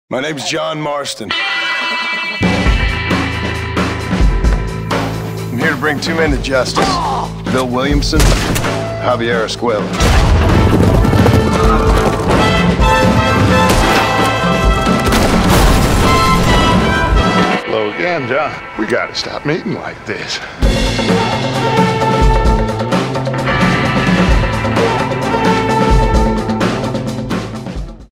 My name's John Marston. I'm here to bring two men to justice. Bill Williamson, Javier Escuela. Hello again, John. We gotta stop meeting like this.